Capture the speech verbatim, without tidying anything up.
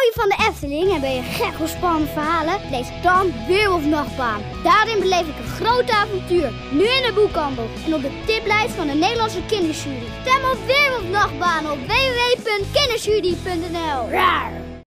je van de Efteling en ben je gek op spannende verhalen? Lees dan Weerwolfnachtbaan. Daarin beleef ik een groot avontuur. Nu in de boekhandel en op de tiplijst van de Nederlandse kinderjury. Stem op Weerwolfnachtbaan op w w w punt kinderjury punt n l. Raar!